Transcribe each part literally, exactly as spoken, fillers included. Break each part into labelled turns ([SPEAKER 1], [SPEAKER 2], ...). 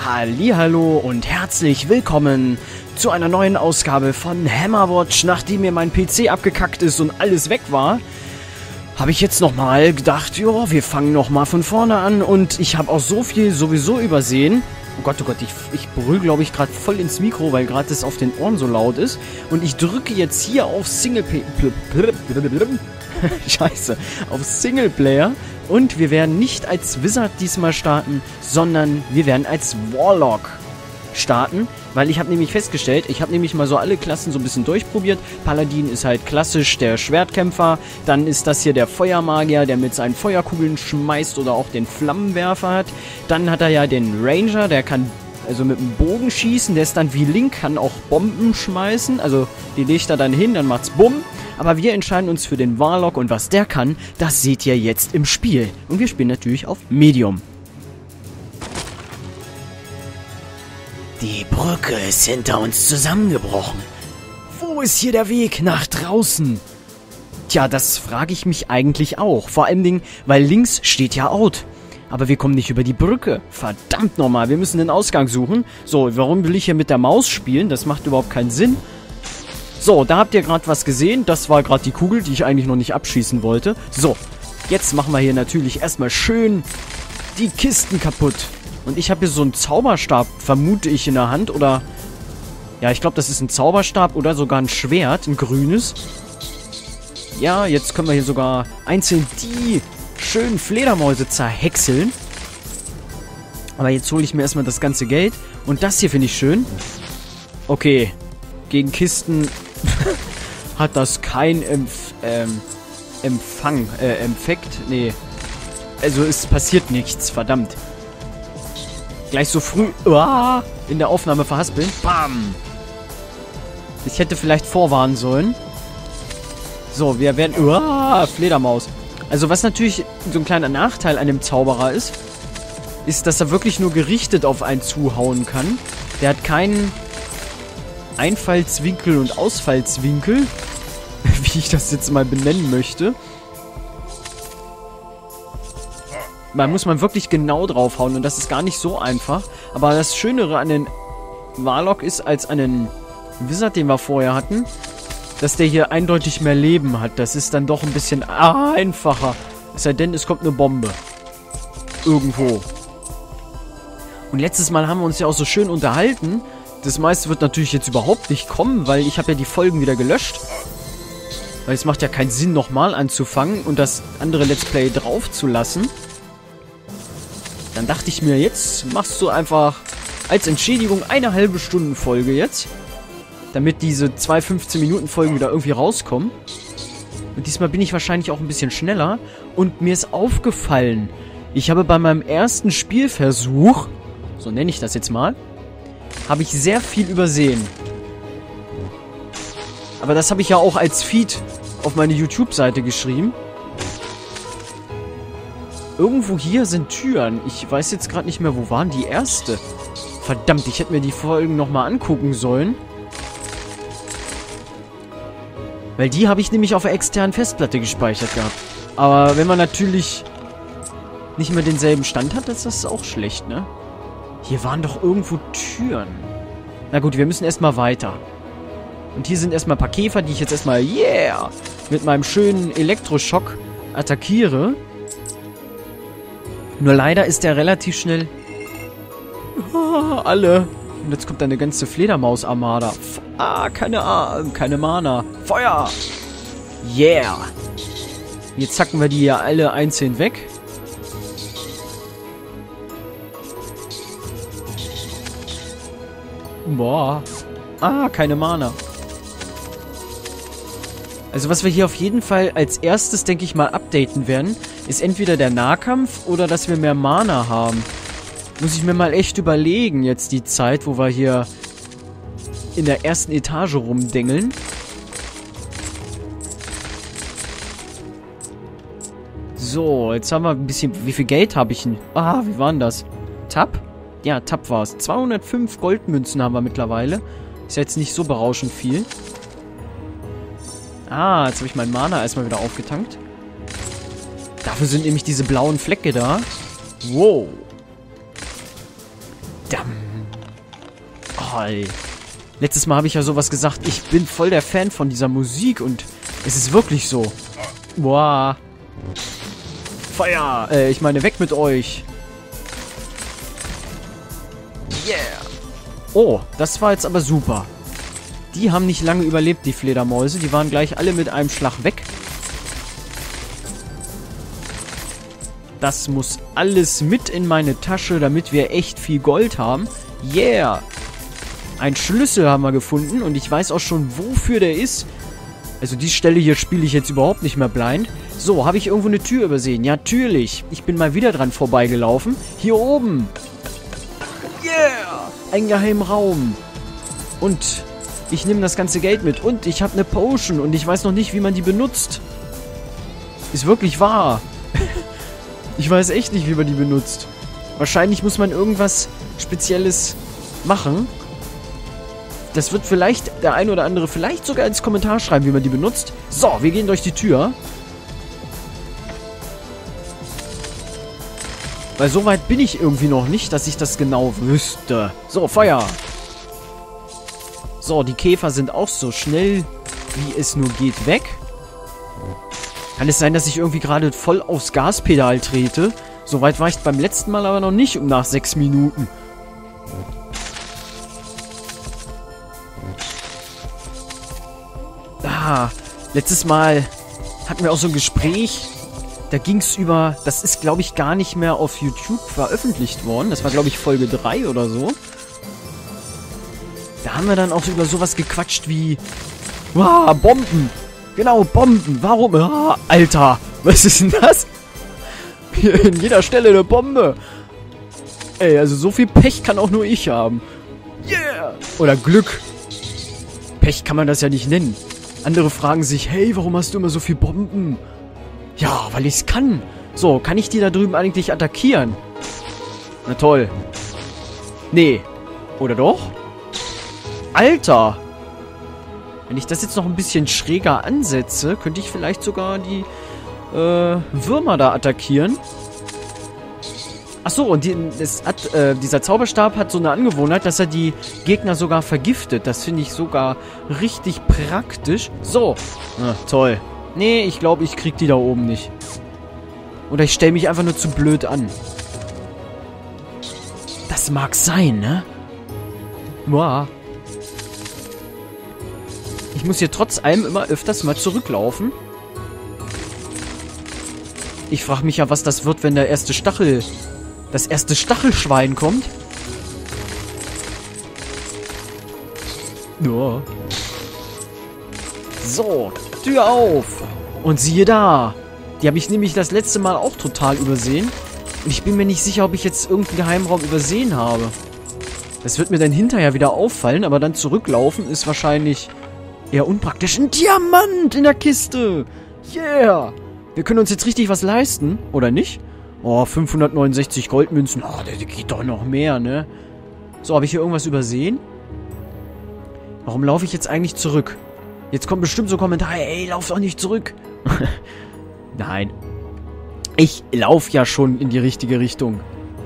[SPEAKER 1] Hallihallo und herzlich willkommen zu einer neuen Ausgabe von Hammerwatch. Nachdem mir mein P C abgekackt ist und alles weg war, habe ich jetzt nochmal gedacht, ja, wir fangen nochmal von vorne an. Und ich habe auch so viel sowieso übersehen. Oh Gott, oh Gott, ich, ich brüll, glaube ich, gerade voll ins Mikro, weil gerade das auf den Ohren so laut ist. Und ich drücke jetzt hier auf Singleplayer. Scheiße, auf Singleplayer. Und wir werden nicht als Wizard diesmal starten, sondern wir werden als Warlock starten. Weil ich habe nämlich festgestellt, ich habe nämlich mal so alle Klassen so ein bisschen durchprobiert. Paladin ist halt klassisch der Schwertkämpfer. Dann ist das hier der Feuermagier, der mit seinen Feuerkugeln schmeißt oder auch den Flammenwerfer hat. Dann hat er ja den Ranger, der kann also mit dem Bogen schießen. Der ist dann wie Link, kann auch Bomben schmeißen. Also die legt er dann hin, dann macht's Bumm. Aber wir entscheiden uns für den Warlock und was der kann, das seht ihr jetzt im Spiel. Und wir spielen natürlich auf Medium. Die Brücke ist hinter uns zusammengebrochen. Wo ist hier der Weg nach draußen? Tja, das frage ich mich eigentlich auch. Vor allem, Dingen, weil links steht ja Out. Aber wir kommen nicht über die Brücke. Verdammt nochmal, wir müssen den Ausgang suchen. So, warum will ich hier mit der Maus spielen? Das macht überhaupt keinen Sinn. So, da habt ihr gerade was gesehen. Das war gerade die Kugel, die ich eigentlich noch nicht abschießen wollte. So, jetzt machen wir hier natürlich erstmal schön die Kisten kaputt. Und ich habe hier so einen Zauberstab, vermute ich, in der Hand. Oder, ja, ich glaube, das ist ein Zauberstab oder sogar ein Schwert, ein grünes. Ja, jetzt können wir hier sogar einzeln die schönen Fledermäuse zerhäckseln. Aber jetzt hole ich mir erstmal das ganze Geld. Und das hier finde ich schön. Okay, gegen Kisten hat das kein Empf ähm, Empfang, äh, Empfekt. Nee. Also es passiert nichts, verdammt. Gleich so früh uah, in der Aufnahme verhaspeln. Bam! Ich hätte vielleicht vorwarnen sollen. So, wir werden... Uah, Fledermaus. Also was natürlich so ein kleiner Nachteil an dem Zauberer ist, ist, dass er wirklich nur gerichtet auf einen zuhauen kann. Der hat keinen Einfallswinkel und Ausfallswinkel, wie ich das jetzt mal benennen möchte. Da muss man wirklich genau draufhauen und das ist gar nicht so einfach. Aber das Schönere an den Warlock ist als an den Wizard, den wir vorher hatten, dass der hier eindeutig mehr Leben hat. Das ist dann doch ein bisschen einfacher. Es sei denn, es kommt eine Bombe. Irgendwo. Und letztes Mal haben wir uns ja auch so schön unterhalten. Das meiste wird natürlich jetzt überhaupt nicht kommen, weil ich habe ja die Folgen wieder gelöscht. Weil es macht ja keinen Sinn, nochmal anzufangen und das andere Let's Play drauf zu lassen. Dann dachte ich mir, jetzt machst du einfach als Entschädigung eine halbe Stunde Folge jetzt. Damit diese zwei fünfzehn Minuten Folgen wieder irgendwie rauskommen. Und diesmal bin ich wahrscheinlich auch ein bisschen schneller. Und mir ist aufgefallen, ich habe bei meinem ersten Spielversuch, so nenne ich das jetzt mal, habe ich sehr viel übersehen. Aber das habe ich ja auch als Feed auf meine YouTube-Seite geschrieben. Irgendwo hier sind Türen. Ich weiß jetzt gerade nicht mehr, wo waren die erste. Verdammt, ich hätte mir die Folgen nochmal angucken sollen. Weil die habe ich nämlich auf der externen Festplatte gespeichert gehabt. Aber wenn man natürlich nicht mehr denselben Stand hat, ist das auch schlecht, ne? Hier waren doch irgendwo Türen. Na gut, wir müssen erstmal weiter. Und hier sind erstmal ein paar Käfer, die ich jetzt erstmal, yeah, mit meinem schönen Elektroschock attackiere. Nur leider ist der relativ schnell... Ah, alle. Und jetzt kommt eine ganze Fledermaus-Armada. Ah, keine Ahnung, keine Mana. Feuer! Yeah! Jetzt zacken wir die ja alle einzeln weg. Boah. Ah, keine Mana. Also was wir hier auf jeden Fall als erstes, denke ich mal, updaten werden, ist entweder der Nahkampf oder dass wir mehr Mana haben. Muss ich mir mal echt überlegen, jetzt die Zeit, wo wir hier in der ersten Etage rumdengeln. So, jetzt haben wir ein bisschen... Wie viel Geld habe ich denn? Ah, wie war denn das? Tab? Ja, Tab war es. zweihundertfünf Goldmünzen haben wir mittlerweile. Ist ja jetzt nicht so berauschend viel. Ah, jetzt habe ich meinen Mana erstmal wieder aufgetankt. Dafür sind nämlich diese blauen Flecke da. Wow. Damm. Oh, ey. Letztes Mal habe ich ja sowas gesagt. Ich bin voll der Fan von dieser Musik und es ist wirklich so. Boah. Feuer. Äh, ich meine, weg mit euch. Yeah. Oh, das war jetzt aber super. Die haben nicht lange überlebt, die Fledermäuse. Die waren gleich alle mit einem Schlag weg. Das muss alles mit in meine Tasche, damit wir echt viel Gold haben. Yeah. Ein Schlüssel haben wir gefunden und ich weiß auch schon, wofür der ist. Also die Stelle hier spiele ich jetzt überhaupt nicht mehr blind. So, habe ich irgendwo eine Tür übersehen? Ja, natürlich. Ich bin mal wieder dran vorbeigelaufen. Hier oben. Yeah. Ein geheimer Raum. Und ich nehme das ganze Geld mit. Und ich habe eine Potion und ich weiß noch nicht, wie man die benutzt. Ist wirklich wahr. Ich weiß echt nicht, wie man die benutzt. Wahrscheinlich muss man irgendwas Spezielles machen. Das wird vielleicht der ein oder andere vielleicht sogar ins Kommentar schreiben, wie man die benutzt. So, wir gehen durch die Tür. Weil so weit bin ich irgendwie noch nicht, dass ich das genau wüsste. So, Feuer. So, die Käfer sind auch so schnell, wie es nur geht, weg. Kann es sein, dass ich irgendwie gerade voll aufs Gaspedal trete? Soweit war ich beim letzten Mal aber noch nicht, um nach sechs Minuten. Ah, letztes Mal hatten wir auch so ein Gespräch. Da ging es über, das ist glaube ich gar nicht mehr auf YouTube veröffentlicht worden. Das war glaube ich Folge drei oder so. Da haben wir dann auch über sowas gequatscht wie, wow, Bomben. Genau, Bomben. Warum? Ah, Alter, was ist denn das? Hier in jeder Stelle eine Bombe. Ey, also so viel Pech kann auch nur ich haben. Yeah. Oder Glück. Pech kann man das ja nicht nennen. Andere fragen sich, hey, warum hast du immer so viel Bomben? Ja, weil ich's kann. So, kann ich die da drüben eigentlich attackieren? Na toll. Nee. Oder doch? Alter. Wenn ich das jetzt noch ein bisschen schräger ansetze, könnte ich vielleicht sogar die äh, Würmer da attackieren. Achso, und die, es hat, äh, dieser Zauberstab hat so eine Angewohnheit, dass er die Gegner sogar vergiftet. Das finde ich sogar richtig praktisch. So. Ah, toll. Nee, ich glaube, ich krieg die da oben nicht. Oder ich stelle mich einfach nur zu blöd an. Das mag sein, ne? Boah. Ich muss hier trotz allem immer öfters mal zurücklaufen. Ich frage mich ja, was das wird, wenn der erste Stachel... Das erste Stachelschwein kommt. Ja. So, Tür auf. Und siehe da. Die habe ich nämlich das letzte Mal auch total übersehen. Und ich bin mir nicht sicher, ob ich jetzt irgendeinen Geheimraum übersehen habe. Das wird mir dann hinterher wieder auffallen, aber dann zurücklaufen ist wahrscheinlich eher unpraktisch. Ein Diamant in der Kiste. Yeah. Wir können uns jetzt richtig was leisten, oder nicht? Oh, fünfhundertneunundsechzig Goldmünzen. Oh, der geht doch noch mehr, ne? So, habe ich hier irgendwas übersehen? Warum laufe ich jetzt eigentlich zurück? Jetzt kommt bestimmt so Kommentare, ey, lauf doch nicht zurück. Nein. Ich laufe ja schon in die richtige Richtung.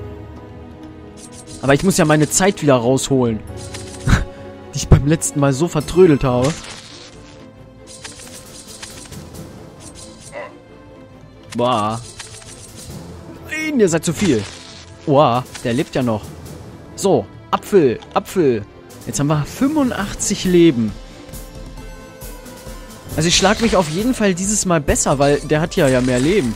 [SPEAKER 1] Aber ich muss ja meine Zeit wieder rausholen. Die ich beim letzten Mal so vertrödelt habe. Boah. Nein, ihr seid zu viel. Boah, der lebt ja noch. So, Apfel, Apfel. Jetzt haben wir fünfundachtzig Leben. Also ich schlage mich auf jeden Fall dieses Mal besser, weil der hat ja ja mehr Leben.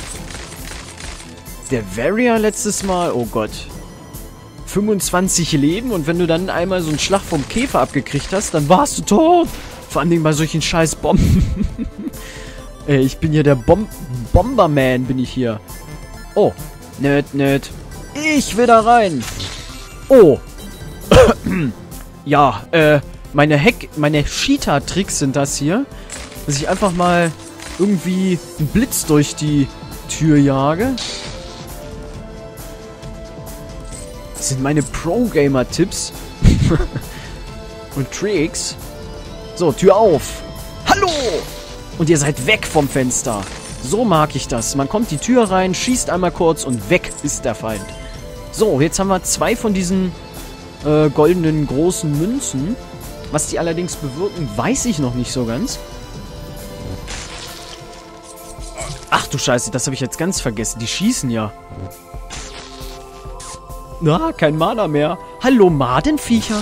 [SPEAKER 1] Der Warrior letztes Mal, oh Gott. fünfundzwanzig Leben und wenn du dann einmal so einen Schlag vom Käfer abgekriegt hast, dann warst du tot. Vor allen Dingen bei solchen scheiß Bomben. Ey, ich bin hier der Bom Bomberman, bin ich hier. Oh, nöt, nöt. Ich will da rein. Oh. Ja, äh, meine Hack, meine Cheater-Tricks sind das hier. Dass ich einfach mal irgendwie einen Blitz durch die Tür jage. Das sind meine Pro-Gamer-Tipps. Und Tricks. So, Tür auf. Hallo! Und ihr seid weg vom Fenster. So mag ich das. Man kommt die Tür rein, schießt einmal kurz und weg ist der Feind. So, jetzt haben wir zwei von diesen äh, goldenen großen Münzen. Was die allerdings bewirken, weiß ich noch nicht so ganz. Ach du Scheiße, das habe ich jetzt ganz vergessen. Die schießen ja. Na, kein Mana mehr. Hallo, Madenviecher.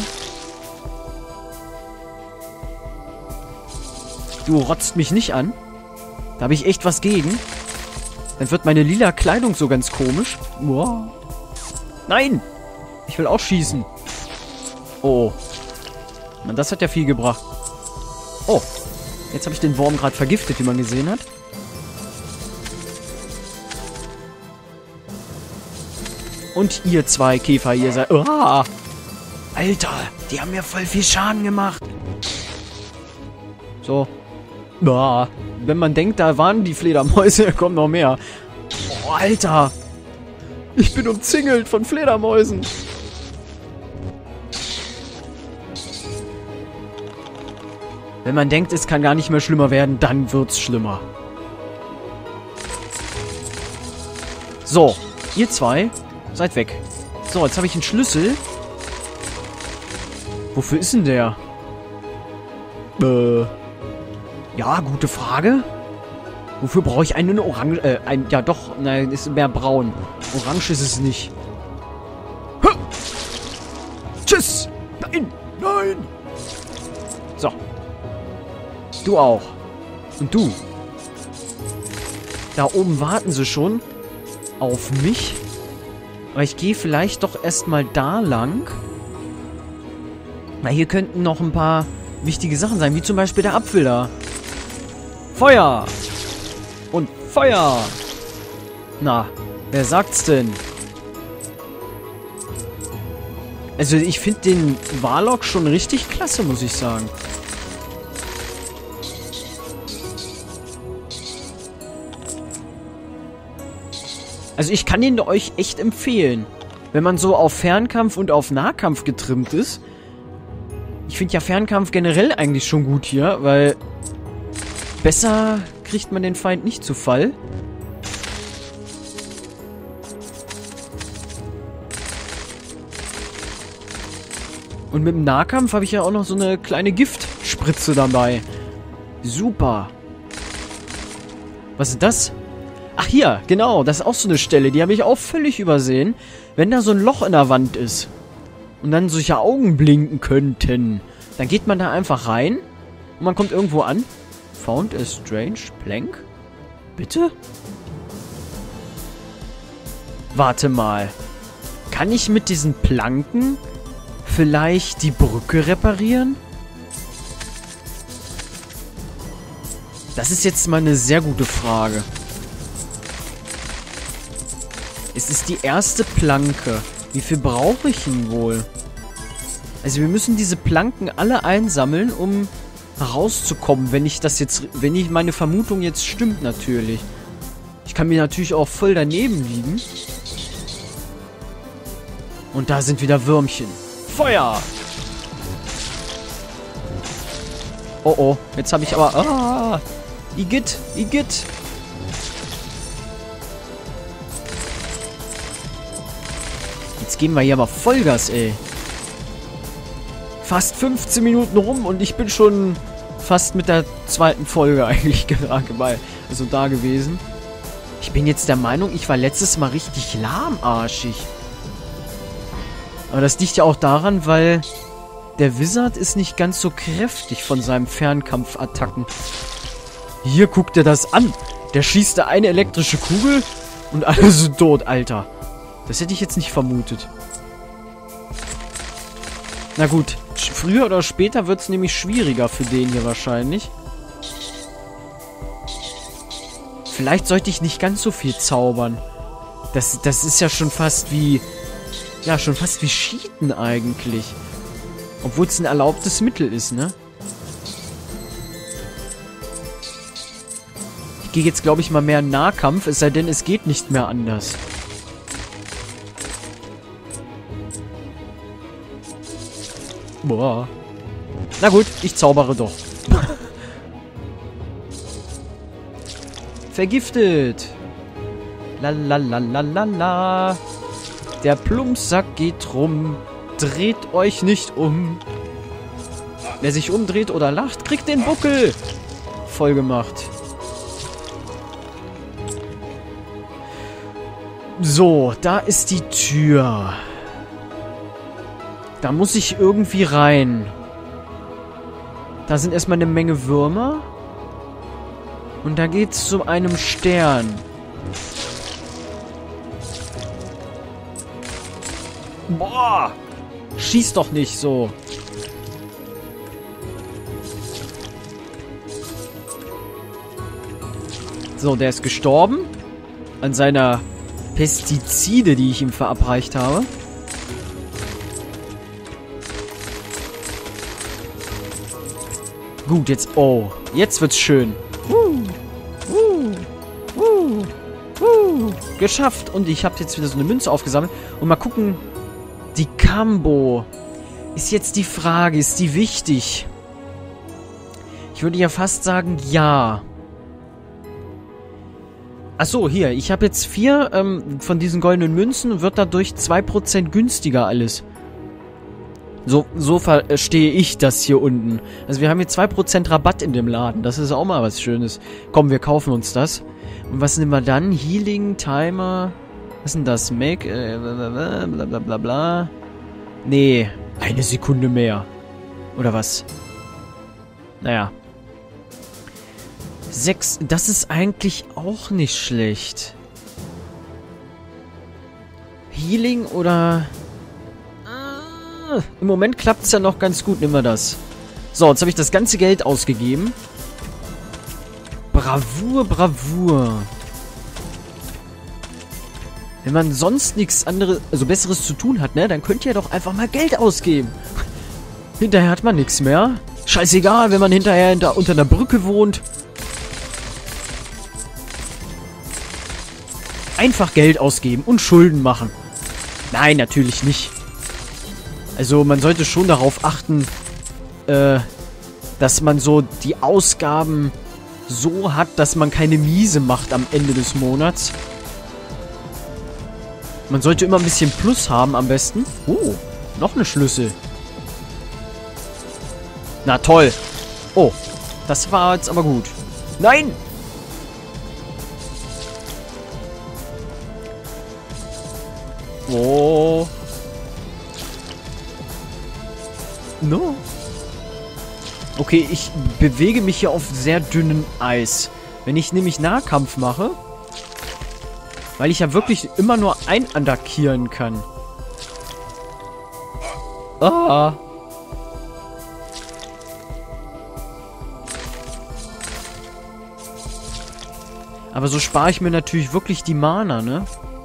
[SPEAKER 1] Du rotzt mich nicht an. Da habe ich echt was gegen. Dann wird meine lila Kleidung so ganz komisch. Wow. Nein! Ich will auch schießen. Oh. Man, das hat ja viel gebracht. Oh. Jetzt habe ich den Wurm gerade vergiftet, wie man gesehen hat. Und ihr zwei Käfer, ihr seid... Oh. Alter, die haben mir voll viel Schaden gemacht. So. Oh. Wenn man denkt, da waren die Fledermäuse, da kommen noch mehr. Oh, Alter. Ich bin umzingelt von Fledermäusen. Wenn man denkt, es kann gar nicht mehr schlimmer werden, dann wird's schlimmer. So, ihr zwei, seid weg. So, jetzt habe ich einen Schlüssel. Wofür ist denn der? Äh... Ja, gute Frage. Wofür brauche ich einen Orange... Äh, ein... Ja, doch. Nein, ist mehr braun. Orange ist es nicht. Ha! Tschüss! Nein! Nein! So. Du auch. Und du. Da oben warten sie schon auf mich. Aber ich gehe vielleicht doch erstmal da lang. Weil hier könnten noch ein paar wichtige Sachen sein. Wie zum Beispiel der Apfel da. Feuer! Und Feuer! Na, wer sagt's denn? Also ich finde den Warlock schon richtig klasse, muss ich sagen. Also ich kann ihn euch echt empfehlen. Wenn man so auf Fernkampf und auf Nahkampf getrimmt ist. Ich finde ja Fernkampf generell eigentlich schon gut hier, weil... Besser kriegt man den Feind nicht zu Fall. Und mit dem Nahkampf habe ich ja auch noch so eine kleine Giftspritze dabei. Super. Was ist das? Ach hier, genau, das ist auch so eine Stelle, die habe ich auch völlig übersehen. Wenn da so ein Loch in der Wand ist und dann solche Augen blinken könnten, dann geht man da einfach rein und man kommt irgendwo an. Found a strange plank? Bitte? Warte mal. Kann ich mit diesen Planken vielleicht die Brücke reparieren? Das ist jetzt mal eine sehr gute Frage. Es ist die erste Planke. Wie viel brauche ich denn wohl? Also wir müssen diese Planken alle einsammeln, um rauszukommen, wenn ich das jetzt, wenn ich meine Vermutung jetzt stimmt natürlich. Ich kann mir natürlich auch voll daneben liegen. Und da sind wieder Würmchen. Feuer! Oh oh, jetzt habe ich aber... Ah! Igitt, Igitt! Jetzt geben wir hier aber Vollgas, ey. Fast fünfzehn Minuten rum und ich bin schon fast mit der zweiten Folge eigentlich gerade bei, also da gewesen. Ich bin jetzt der Meinung, ich war letztes Mal richtig lahmarschig. Aber das liegt ja auch daran, weil der Wizard ist nicht ganz so kräftig von seinen Fernkampfattacken. Hier, guckt dir das an. Der schießt da eine elektrische Kugel und alle sind tot, Alter. Das hätte ich jetzt nicht vermutet. Na gut, früher oder später wird es nämlich schwieriger für den hier wahrscheinlich. Vielleicht sollte ich nicht ganz so viel zaubern. Das, das ist ja schon fast wie... Ja, schon fast wie Cheaten eigentlich. Obwohl es ein erlaubtes Mittel ist, ne? Ich gehe jetzt, glaube ich, mal mehr in Nahkampf, es sei denn, es geht nicht mehr anders. Boah. Na gut, ich zaubere doch. Vergiftet. Lalalala. Der Plumpsack geht rum. Dreht euch nicht um. Wer sich umdreht oder lacht, kriegt den Buckel. Voll gemacht. So, da ist die Tür. Da muss ich irgendwie rein. Da sind erstmal eine Menge Würmer. Und da geht's zu einem Stern. Boah! Schieß doch nicht so. So, der ist gestorben. An seiner Pestizide, die ich ihm verabreicht habe. Gut, jetzt... Oh, jetzt wird's schön. Uh, uh, uh, uh. Geschafft. Und ich habe jetzt wieder so eine Münze aufgesammelt. Und mal gucken... Die Kambo. Ist jetzt die Frage, ist die wichtig? Ich würde ja fast sagen, ja. Achso, hier. Ich habe jetzt vier ähm, von diesen goldenen Münzen und wird dadurch zwei Prozent günstiger alles. So, so verstehe ich das hier unten. Also wir haben hier zwei Prozent Rabatt in dem Laden. Das ist auch mal was Schönes. Komm, wir kaufen uns das. Und was nehmen wir dann? Healing, Timer... Was ist denn das? Make, äh, bla bla bla bla. Nee, eine Sekunde mehr. Oder was? Naja. Sechs, das ist eigentlich auch nicht schlecht. Healing oder... Ah, im Moment klappt es ja noch ganz gut, nehmen wir das. So, jetzt habe ich das ganze Geld ausgegeben. Bravour, Bravour. Wenn man sonst nichts anderes, also Besseres zu tun hat, ne, dann könnt ihr doch einfach mal Geld ausgeben. Hinterher hat man nichts mehr. Scheißegal, wenn man hinterher hinter, unter einer Brücke wohnt. Einfach Geld ausgeben und Schulden machen. Nein, natürlich nicht. Also man sollte schon darauf achten, äh, dass man so die Ausgaben so hat, dass man keine Miese macht am Ende des Monats. Man sollte immer ein bisschen Plus haben am besten. Oh, noch eine Schlüssel. Na toll. Oh, das war jetzt aber gut. Nein! Oh. No. Okay, ich bewege mich hier auf sehr dünnem Eis. Wenn ich nämlich Nahkampf mache... Weil ich ja wirklich immer nur einattackieren kann. Ah. Aber so spare ich mir natürlich wirklich die Mana, ne?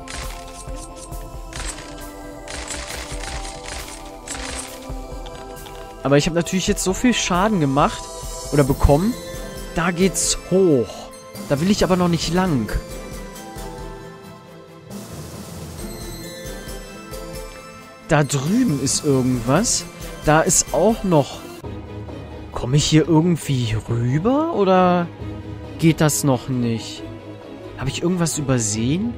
[SPEAKER 1] Aber ich habe natürlich jetzt so viel Schaden gemacht. Oder bekommen. Da geht's hoch. Da will ich aber noch nicht lang. Da drüben ist irgendwas. Da ist auch noch... Komme ich hier irgendwie rüber? Oder geht das noch nicht? Habe ich irgendwas übersehen?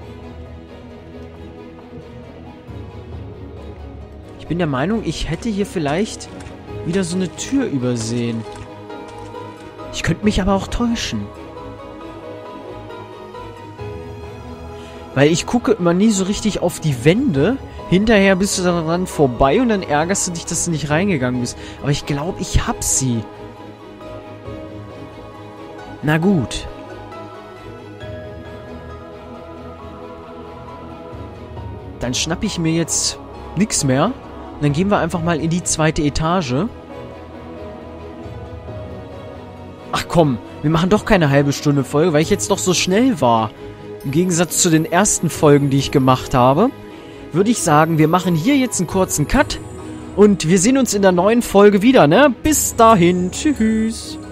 [SPEAKER 1] Ich bin der Meinung, ich hätte hier vielleicht wieder so eine Tür übersehen. Ich könnte mich aber auch täuschen. Weil ich gucke immer nie so richtig auf die Wände. Hinterher bist du daran vorbei und dann ärgerst du dich, dass du nicht reingegangen bist. Aber ich glaube, ich hab sie. Na gut. Dann schnapp ich mir jetzt nichts mehr. Und dann gehen wir einfach mal in die zweite Etage. Ach komm, wir machen doch keine halbe Stunde Folge, weil ich jetzt doch so schnell war. Im Gegensatz zu den ersten Folgen, die ich gemacht habe. Würde ich sagen, wir machen hier jetzt einen kurzen Cut. Und wir sehen uns in der neuen Folge wieder, ne? Bis dahin. Tschüss.